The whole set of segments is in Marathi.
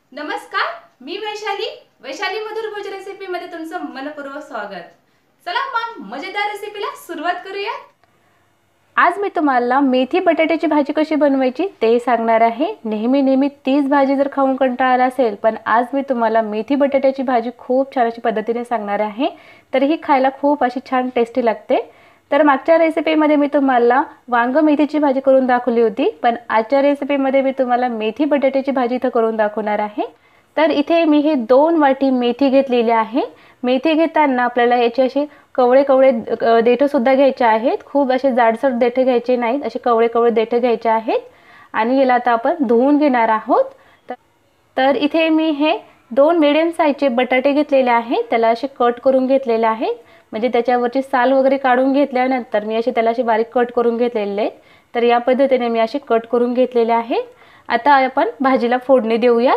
नमस्कार, मी वैशाली मधुर भोज रेसिपी मध्ये तुमचं मनपूर्वक स्वागत। चला मग मजेदार रेसिपीला सुरुवात करूया। आज मी तुम्हाला मेथी बटाट्याची भाजी कशी बनवायची ते सांगणार आहे। नेहमी तीच भाजी जर खाऊन कंटाळा आला असेल, पण आज मी तुम्हाला मेथी बटाट्याची भाजी खूप छान अशी पद्धतीने सांगणार आहे। तर ही खायला खूप अशी छान टेस्टी लागते। तर मागच्या रेसिपीमध्ये मी तुम्हाला वांग मेथीची भाजी करून दाखवली होती, पण आजच्या रेसिपीमध्ये मी तुम्हाला मेथी बटाट्याची भाजी इथे करून दाखवणार आहे। तर इथे मी हे 2 वाटी मेथी घेतलेली आहे। मेथी घेताना आपल्याला याचे असे कवळे कवळे देठ सुद्धा घ्यायचे आहेत। खूप असे जाडसर देठ घ्यायचे नाहीत, असे कवळे कवळे देठ घ्यायचे आहेत। आणि याला आता आपण धुवून घेणार आहोत। तर इथे मी हे 2 मीडियम साइजचे बटाटे घेतलेले आहेत, त्याला असे कट करून घेतलेले आहेत। म्हणजे त्याच्यावरची साल वगैरे काढून घेतल्यानंतर मी असे त्याला असे बारीक कट करून घेतलेले आहेत। तर या पद्धतीने मी असे कट करून घेतलेले आहेत। आता आपण भाजीला फोडणी देऊया।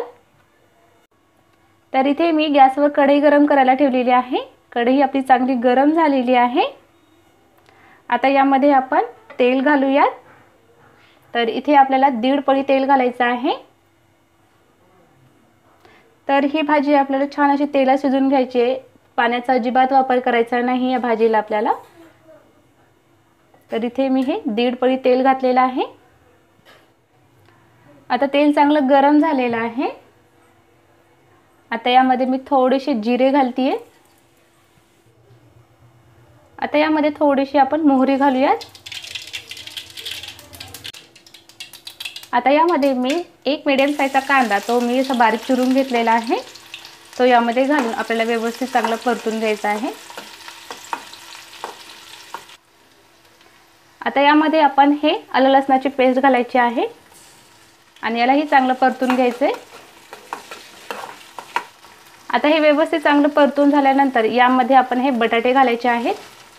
तर इथे मी गॅसवर कढई गरम करायला ठेवलेली आहे। कढई आपली चांगली गरम झालेली आहे। आता यामध्ये आपण तेल घालूया। तर इथे आपल्याला 1.5 पळी तेल घालायचं आहे। तर ही भाजी आपल्याला छान अशी तेलात शिजवून घ्यायची आहे। पाण्याचा अजिबात वापर करायचा नाही या भाजीला आपल्याला। तर इथे मी हे 1.5 पळी तेल घातलेलं आहे। आता तेल चांगलं गरम झालेलं आहे। आता यामध्ये मी थोडेसे जिरे घालतीये। आता यामध्ये थोडीशी आपण मोहरी घालूयात। आता यामध्ये मी एक मीडियम साइजचा कांदा तो मी असा बारीक चिरून घेतलेला आहे, तो यामध्ये घालून आपल्याला व्यवस्थित चांगलं परतून घ्यायचा आहे। आता यामध्ये आपण हे आलं लसणाची पेस्ट घालायची आहे आणि यालाही चांगलं परतून घ्यायचे। आता हे व्यवस्थित चांगलं परतून झाल्यानंतर यामध्ये आपण हे बटाटे घालायचे आहेत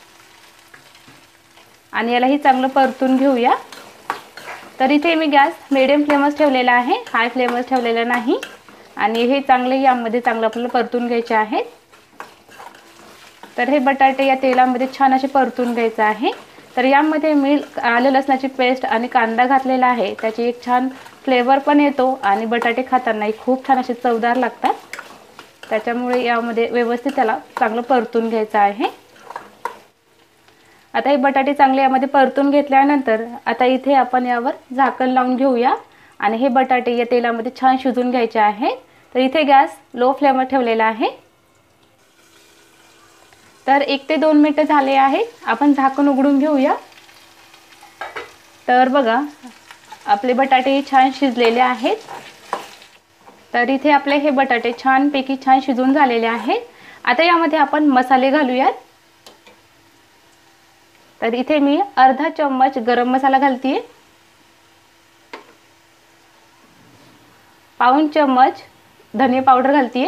आणि यालाही चांगलं परतून घेऊया। तर इथे मी गॅस मीडियम फ्लेमवर ठेवलेला आहे, हाय फ्लेमवर ठेवलेला नाही। आणि हे चांगले यामध्ये चांगलं आपल्याला परतून घ्यायचे आहेत। तर हे बटाटे या तेलामध्ये छान असे परतून घ्यायचे आहे। तर यामध्ये मी आलं लसणाची पेस्ट आणि कांदा घातलेला आहे, त्याची एक छान फ्लेवर पण येतो आणि बटाटे खातानाही खूप छान असे चवदार लागतात। त्याच्यामुळे यामध्ये व्यवस्थित त्याला चांगलं परतून घ्यायचं आहे। आता हे बटाटे चांगले यामध्ये परतून घेतल्यानंतर आता इथे आपण यावर झाकण लावून घेऊया आणि हे बटाटे या तेलामध्ये छान शिजून घ्यायचे आहे। तर इथे गॅस लो फ्लेमवर ठेवलेला आहे। तर 1 ते 2 मिनिट झाले आहेत, आपण झाकण उघडून घेऊया। तर बघा आपले बटाटे छान शिजलेले आहेत। तर इथे आपले हे बटाटे छानपैकी छान शिजून झालेले आहेत। आता यामध्ये आपण मसाले घालूयात। तर इथे मी अर्धा चम्मच गरम मसाला घालतीये, पाऊण चम्मच धने पावडर घालतीये,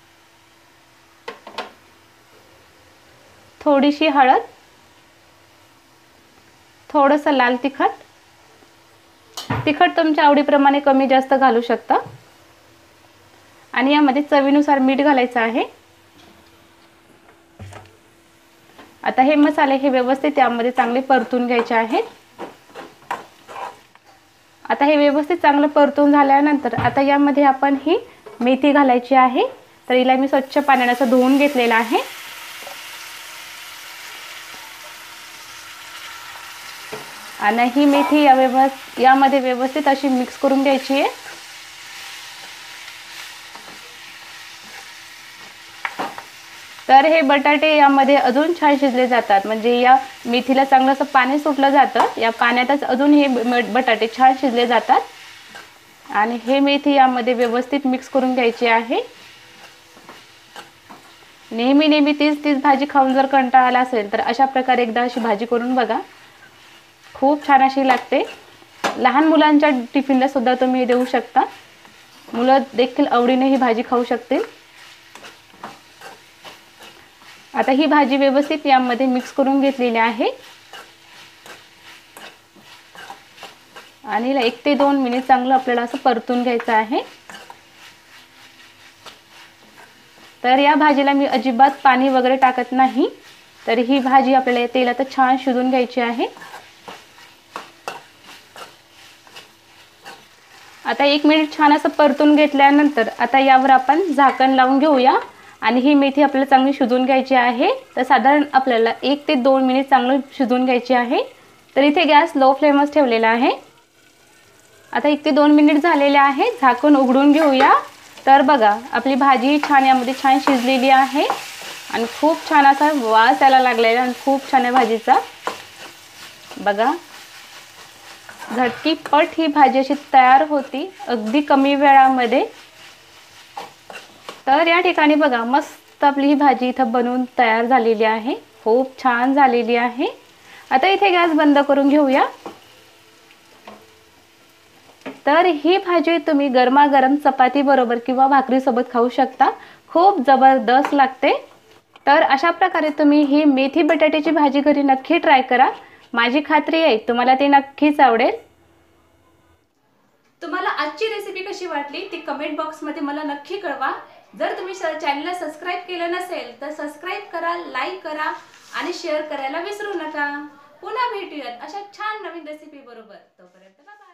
थोडीशी हळद, थोडंसं लाल तिखट, तिखट तुमच्या आवडीप्रमाणे कमी जास्त घालू शकता। आणि यामध्ये चवीनुसार मीठ घालायचं आहे। आता हे मसाले हे व्यवस्थित यामध्ये चांगले परतून घ्यायचे आहेत। आता हे व्यवस्थित चांगलं परतून झाल्यानंतर आता यामध्ये आपण ही मेथी घालायची आहे। तर हिला मी स्वच्छ पाण्याने असं धुवून घेतलेलं आहे। आणि ही मेथी यामध्ये व्यवस्थित अशी मिक्स करून घ्यायची आहे। तर हे बटाटे यामध्ये अजून छान शिजले जातात, म्हणजे या मेथीला चांगलं असं पाणी सुटलं जातं। या पाण्यातच अजून हे बटाटे छान शिजले जातात आणि हे मेथी यामध्ये व्यवस्थित मिक्स करून घ्यायची आहे। नेहमी तीच भाजी खाऊन जर कंटाळा आला असेल तर अशा प्रकारे एकदा अशी भाजी करून बघा, खूप छान अशी लागते। लहान मुलांच्या टिफिनला सुद्धा तुम्ही देऊ शकता, मुलं देखील आवडीने ही भाजी खाऊ शकतील। आता ही भाजी व्यवस्थित यामध्ये मिक्स करून घेतलेली आहे आणि 1 ते 2 मिनिट चांगलं आपल्याला असं परतून घ्यायचं आहे। तर या भाजीला मी अजिबात पाणी वगैरे टाकत नाही। तर ही भाजी आपल्याला या तेलात छान शिजून घ्यायची आहे। आता 1 मिनिट छान असं परतून घेतल्यानंतर आता यावर आपण झाकण लावून घेऊया आणि ही मेथी आपल्याला चांगली शिजवून घ्यायची आहे. तर साधारण आपल्याला 1 ते 2 मिनिट चांगलं शिजवून घ्यायची आहे. तर इथे गॅस लो फ्लेमच ठेवलेला आहे. आता 1 ते 2 मिनिट झालेले आहे. झाकण उघडून घेऊया. तर बघा आपली भाजी छान यामध्ये छान शिजलेली आहे आणि खूप छान असा वास यायला लागलेला आणि खूप छान आहे भाजीचा. बघा झटकीपट ही भाजी अशी तयार होती अगदी कमी वेळामध्ये. तर या ठिकाणी बघा मस्त आपली ही भाजी इथं बनवून तयार झालेली आहे. खूप छान झालेली आहे. आता इथे गॅस बंद करून घेऊया. तर ही भाजी तुम्ही गरमागरम चपाती बरोबर किंवा भाकरी सोबत खाऊ शकता. खूप जबरदस्त लागते. तर अशा प्रकारे तुम्ही ही मेथी बटाट्याची भाजी घरी नक्की ट्राय करा. माझी खात्री आहे तुम्हाला ते नक्कीच आवडेल. तुम्हाला आजची रेसिपी कशी वाटली ती कमेंट बॉक्समध्ये मला नक्की कळवा. जर तुम्ही चॅनलला सबस्क्राईब केलं नसेल तर सबस्क्राईब करा, लाईक करा आणि शेअर करायला विसरू नका. पुन्हा भेटूयात अशा छान नवीन रेसिपी बरोबर. तोपर्यंत